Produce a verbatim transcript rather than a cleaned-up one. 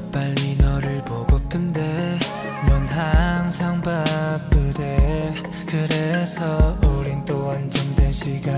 빨리 너를 보고픈데 넌 항상 바쁘대. 그래서 우린 또 안정된 시간